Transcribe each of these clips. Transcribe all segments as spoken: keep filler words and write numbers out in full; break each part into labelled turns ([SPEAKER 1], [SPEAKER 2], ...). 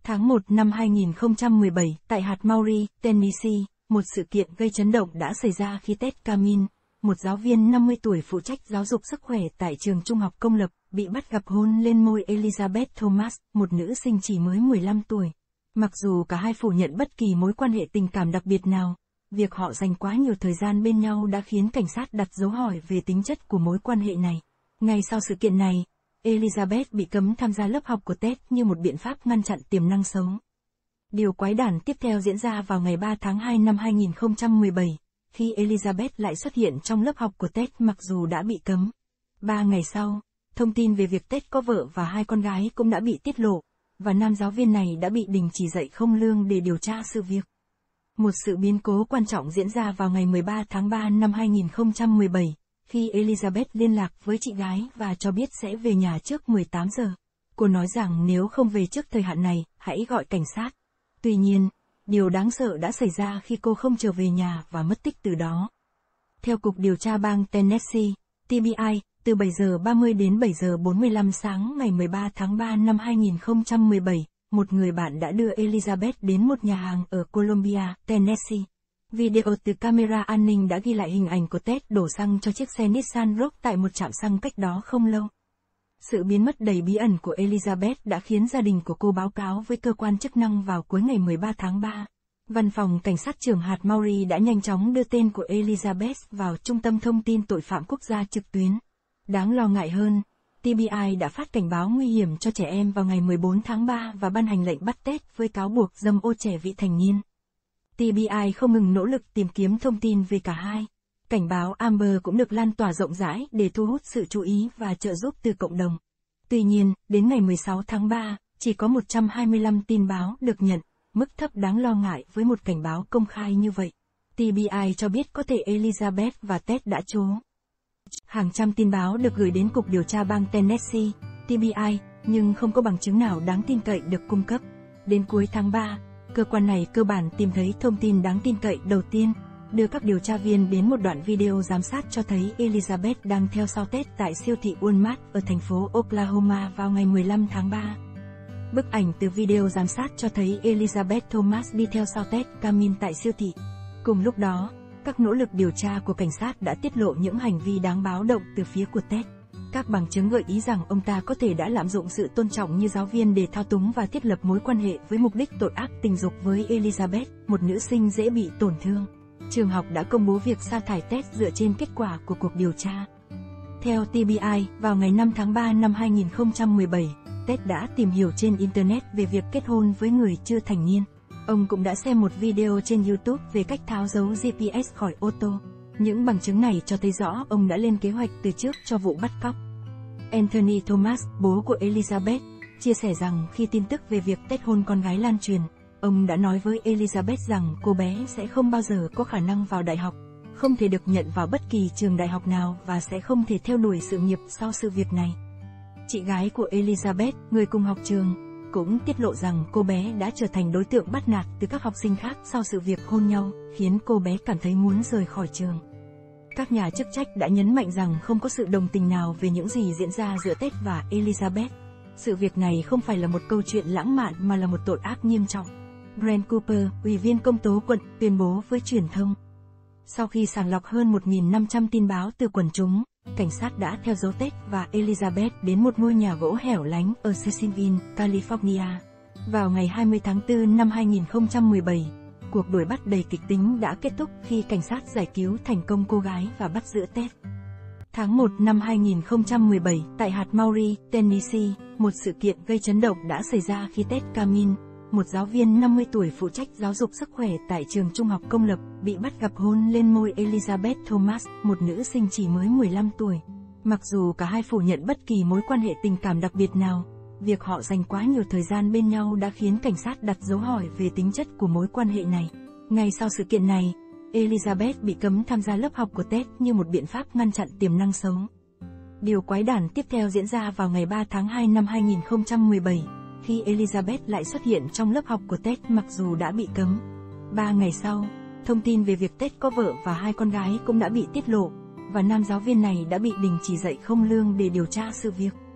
[SPEAKER 1] Tháng một năm hai nghìn không trăm mười bảy, tại hạt Maury, Tennessee, một sự kiện gây chấn động đã xảy ra khi Ted Camin, một giáo viên năm mươi tuổi phụ trách giáo dục sức khỏe tại trường trung học công lập, bị bắt gặp hôn lên môi Elizabeth Thomas, một nữ sinh chỉ mới mười lăm tuổi. Mặc dù cả hai phủ nhận bất kỳ mối quan hệ tình cảm đặc biệt nào, việc họ dành quá nhiều thời gian bên nhau đã khiến cảnh sát đặt dấu hỏi về tính chất của mối quan hệ này. Ngay sau sự kiện này, Elizabeth bị cấm tham gia lớp học của Ted như một biện pháp ngăn chặn tiềm năng xấu. Điều quái đản tiếp theo diễn ra vào ngày ba tháng hai năm hai nghìn không trăm mười bảy, khi Elizabeth lại xuất hiện trong lớp học của Ted mặc dù đã bị cấm. Ba ngày sau, thông tin về việc Ted có vợ và hai con gái cũng đã bị tiết lộ, và nam giáo viên này đã bị đình chỉ dạy không lương để điều tra sự việc. Một sự biến cố quan trọng diễn ra vào ngày mười ba tháng ba năm hai nghìn không trăm mười bảy, khi Elizabeth liên lạc với chị gái và cho biết sẽ về nhà trước mười tám giờ. Cô nói rằng nếu không về trước thời hạn này, hãy gọi cảnh sát. Tuy nhiên, điều đáng sợ đã xảy ra khi cô không trở về nhà và mất tích từ đó. Theo Cục Điều tra bang Tennessee, T B I, từ bảy giờ ba mươi đến bảy giờ bốn mươi lăm sáng ngày mười ba tháng ba năm hai nghìn không trăm mười bảy, một người bạn đã đưa Elizabeth đến một nhà hàng ở Columbia, Tennessee. Video từ camera an ninh đã ghi lại hình ảnh của Ted đổ xăng cho chiếc xe Nissan Rogue tại một trạm xăng cách đó không lâu. Sự biến mất đầy bí ẩn của Elizabeth đã khiến gia đình của cô báo cáo với cơ quan chức năng vào cuối ngày mười ba tháng ba. Văn phòng cảnh sát trưởng hạt Maury đã nhanh chóng đưa tên của Elizabeth vào Trung tâm Thông tin Tội phạm Quốc gia trực tuyến. Đáng lo ngại hơn, T B I đã phát cảnh báo nguy hiểm cho trẻ em vào ngày mười bốn tháng ba và ban hành lệnh bắt Ted với cáo buộc dâm ô trẻ vị thành niên. T B I không ngừng nỗ lực tìm kiếm thông tin về cả hai. Cảnh báo Amber cũng được lan tỏa rộng rãi để thu hút sự chú ý và trợ giúp từ cộng đồng. Tuy nhiên, đến ngày mười sáu tháng ba, chỉ có một trăm hai mươi lăm tin báo được nhận, mức thấp đáng lo ngại với một cảnh báo công khai như vậy. T B I cho biết có thể Elizabeth và Ted đã trốn. Hàng trăm tin báo được gửi đến Cục Điều tra bang Tennessee, T B I, nhưng không có bằng chứng nào đáng tin cậy được cung cấp. Đến cuối tháng ba, cơ quan này cơ bản tìm thấy thông tin đáng tin cậy đầu tiên, đưa các điều tra viên đến một đoạn video giám sát cho thấy Elizabeth đang theo sau Ted tại siêu thị Walmart ở thành phố Oklahoma vào ngày mười lăm tháng ba. Bức ảnh từ video giám sát cho thấy Elizabeth Thomas đi theo sau Ted Camin tại siêu thị. Cùng lúc đó, các nỗ lực điều tra của cảnh sát đã tiết lộ những hành vi đáng báo động từ phía của Ted. Các bằng chứng gợi ý rằng ông ta có thể đã lạm dụng sự tôn trọng như giáo viên để thao túng và thiết lập mối quan hệ với mục đích tội ác tình dục với Elizabeth, một nữ sinh dễ bị tổn thương. Trường học đã công bố việc sa thải Ted dựa trên kết quả của cuộc điều tra. Theo T B I, vào ngày năm tháng ba năm hai nghìn không trăm mười bảy, Ted đã tìm hiểu trên Internet về việc kết hôn với người chưa thành niên. Ông cũng đã xem một video trên YouTube về cách tháo dấu G P S khỏi ô tô. Những bằng chứng này cho thấy rõ ông đã lên kế hoạch từ trước cho vụ bắt cóc. Anthony Thomas, bố của Elizabeth, chia sẻ rằng khi tin tức về việc Ted hôn con gái lan truyền, ông đã nói với Elizabeth rằng cô bé sẽ không bao giờ có khả năng vào đại học, không thể được nhận vào bất kỳ trường đại học nào và sẽ không thể theo đuổi sự nghiệp sau sự việc này. Chị gái của Elizabeth, người cùng học trường, cũng tiết lộ rằng cô bé đã trở thành đối tượng bắt nạt từ các học sinh khác sau sự việc hôn nhau, khiến cô bé cảm thấy muốn rời khỏi trường. Các nhà chức trách đã nhấn mạnh rằng không có sự đồng tình nào về những gì diễn ra giữa Ted và Elizabeth. Sự việc này không phải là một câu chuyện lãng mạn mà là một tội ác nghiêm trọng. Brent Cooper, ủy viên công tố quận, tuyên bố với truyền thông. Sau khi sàng lọc hơn một nghìn năm trăm tin báo từ quần chúng, cảnh sát đã theo dấu Ted và Elizabeth đến một ngôi nhà gỗ hẻo lánh ở Cecilville, California. Vào ngày hai mươi tháng tư năm hai nghìn không trăm mười bảy, cuộc đuổi bắt đầy kịch tính đã kết thúc khi cảnh sát giải cứu thành công cô gái và bắt giữ Ted. Tháng một năm hai nghìn không trăm mười bảy, tại hạt Maury, Tennessee, một sự kiện gây chấn động đã xảy ra khi Ted Camin, một giáo viên năm mươi tuổi phụ trách giáo dục sức khỏe tại trường trung học công lập, bị bắt gặp hôn lên môi Elizabeth Thomas, một nữ sinh chỉ mới mười lăm tuổi. Mặc dù cả hai phủ nhận bất kỳ mối quan hệ tình cảm đặc biệt nào, việc họ dành quá nhiều thời gian bên nhau đã khiến cảnh sát đặt dấu hỏi về tính chất của mối quan hệ này. Ngay sau sự kiện này, Elizabeth bị cấm tham gia lớp học của Ted như một biện pháp ngăn chặn tiềm năng xấu. Điều quái đản tiếp theo diễn ra vào ngày ba tháng hai năm hai nghìn không trăm mười bảy, khi Elizabeth lại xuất hiện trong lớp học của Ted mặc dù đã bị cấm. Ba ngày sau, thông tin về việc Ted có vợ và hai con gái cũng đã bị tiết lộ, và nam giáo viên này đã bị đình chỉ dạy không lương để điều tra sự việc.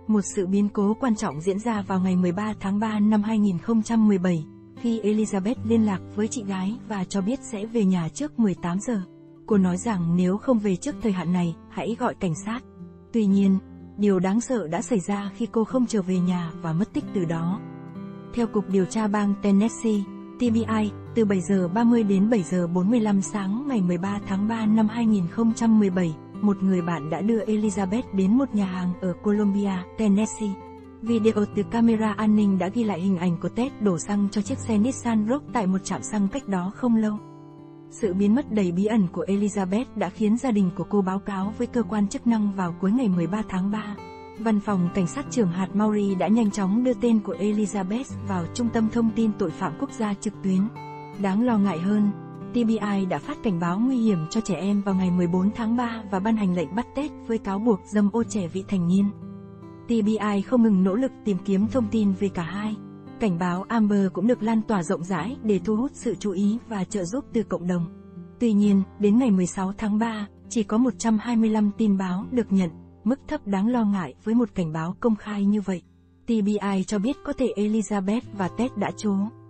[SPEAKER 1] Một sự biến cố quan trọng diễn ra vào ngày mười ba tháng ba năm hai nghìn không trăm mười bảy, khi Elizabeth liên lạc với chị gái và cho biết sẽ về nhà trước mười tám giờ. Cô nói rằng nếu không về trước thời hạn này, hãy gọi cảnh sát. Tuy nhiên, điều đáng sợ đã xảy ra khi cô không trở về nhà và mất tích từ đó. Theo Cục Điều tra bang Tennessee, T B I, từ bảy giờ ba mươi đến bảy giờ bốn mươi lăm sáng ngày mười ba tháng ba năm hai nghìn không trăm mười bảy, một người bạn đã đưa Elizabeth đến một nhà hàng ở Columbia, Tennessee. Video từ camera an ninh đã ghi lại hình ảnh của Ted đổ xăng cho chiếc xe Nissan Rogue tại một trạm xăng cách đó không lâu. Sự biến mất đầy bí ẩn của Elizabeth đã khiến gia đình của cô báo cáo với cơ quan chức năng vào cuối ngày mười ba tháng ba. Văn phòng Cảnh sát trưởng hạt Maury đã nhanh chóng đưa tên của Elizabeth vào Trung tâm Thông tin Tội phạm Quốc gia trực tuyến. Đáng lo ngại hơn, T B I đã phát cảnh báo nguy hiểm cho trẻ em vào ngày mười bốn tháng ba và ban hành lệnh bắt Ted với cáo buộc dâm ô trẻ vị thành niên. T B I không ngừng nỗ lực tìm kiếm thông tin về cả hai. Cảnh báo Amber cũng được lan tỏa rộng rãi để thu hút sự chú ý và trợ giúp từ cộng đồng. Tuy nhiên, đến ngày mười sáu tháng ba, chỉ có một trăm hai mươi lăm tin báo được nhận, mức thấp đáng lo ngại với một cảnh báo công khai như vậy. T B I cho biết có thể Elizabeth và Ted đã trốn.